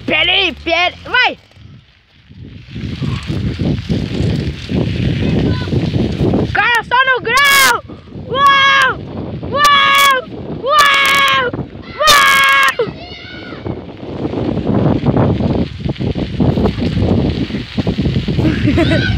Pera aí, vai! Cara, só no grau! Uau! Uau! Uau! Uau!